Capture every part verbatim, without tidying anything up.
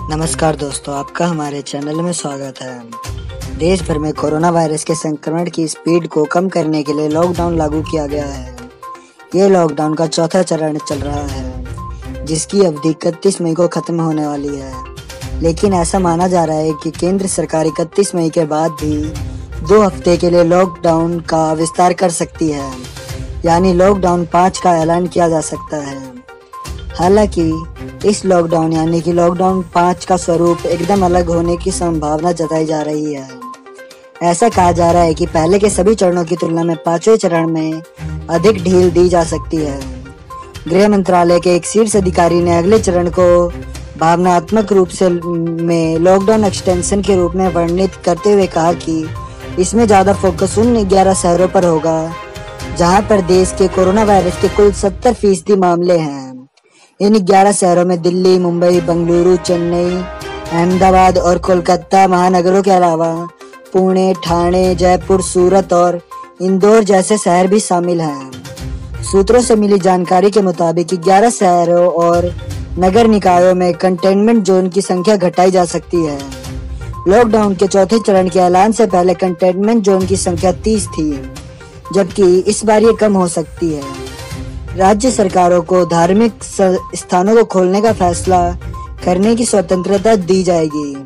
नमस्कार दोस्तों, आपका हमारे चैनल में स्वागत है। देश भर में कोरोना वायरस के संक्रमण की स्पीड को कम करने के लिए लॉकडाउन लागू किया गया है। ये लॉकडाउन का चौथा चरण चल रहा है, जिसकी अवधि इकतीस मई को खत्म होने वाली है। लेकिन ऐसा माना जा रहा है कि केंद्र सरकार इकतीस मई के बाद भी दो हफ्ते के लिए लॉकडाउन का विस्तार कर सकती है, यानी लॉकडाउन पाँच का ऐलान किया जा सकता है। हालांकि इस लॉकडाउन यानी कि लॉकडाउन पाँच का स्वरूप एकदम अलग होने की संभावना जताई जा रही है। ऐसा कहा जा रहा है कि पहले के सभी चरणों की तुलना में पांचवें चरण में अधिक ढील दी जा सकती है। गृह मंत्रालय के एक शीर्ष अधिकारी ने अगले चरण को भावनात्मक रूप से में लॉकडाउन एक्सटेंशन के रूप में वर्णित करते हुए कहा कि इसमें ज्यादा फोकस उन ग्यारह शहरों पर होगा जहां पर देश के कोरोना वायरस के कुल सत्तर फीसदी मामले हैं। इन ग्यारह शहरों में दिल्ली, मुंबई, बेंगलुरु, चेन्नई, अहमदाबाद और कोलकाता महानगरों के अलावा पुणे, ठाणे, जयपुर, सूरत और इंदौर जैसे शहर भी शामिल हैं। सूत्रों से मिली जानकारी के मुताबिक ग्यारह शहरों और नगर निकायों में कंटेनमेंट जोन की संख्या घटाई जा सकती है। लॉकडाउन के चौथे चरण के ऐलान से पहले कंटेनमेंट जोन की संख्या तीस थी, जबकि इस बार ये कम हो सकती है। राज्य सरकारों को धार्मिक स्थानों को खोलने का फैसला करने की स्वतंत्रता दी जाएगी।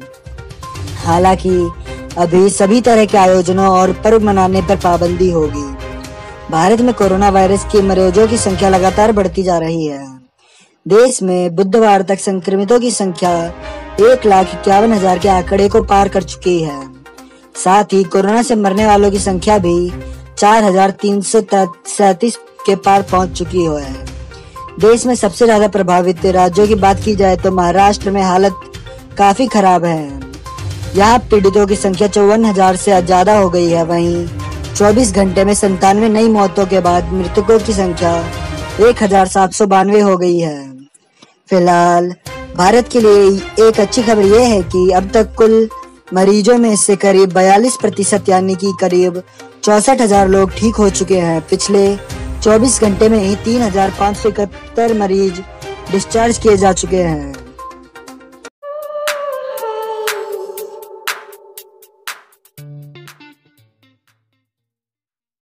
हालांकि अभी सभी तरह के आयोजनों और पर्व मनाने पर पाबंदी होगी। भारत में कोरोना वायरस के मरीजों की संख्या लगातार बढ़ती जा रही है। देश में बुधवार तक संक्रमितों की संख्या एक लाख इक्यावन हजार के आंकड़े को पार कर चुकी है। साथ ही कोरोना से मरने वालों की संख्या भी चार हजार तीन सौ सैतीस के पार पहुंच चुकी है। देश में सबसे ज्यादा प्रभावित राज्यों की बात की जाए तो महाराष्ट्र में हालत काफी खराब है। यहाँ पीड़ितों की संख्या चौवन हजार से ज्यादा हो गई है। वहीं चौबीस घंटे में संतानवे नई मौतों के बाद मृतकों की संख्या एक हजार सात सौ बानवे हो गई है। फिलहाल भारत के लिए एक अच्छी खबर यह है कि अब तक कुल मरीजों में से करीब बयालीस प्रतिशत यानी कि करीब चौसठ हजार लोग ठीक हो चुके हैं। पिछले चौबीस घंटे में ही तीन हजार पाँच सौ इकहत्तर मरीज डिस्चार्ज किए जा चुके हैं।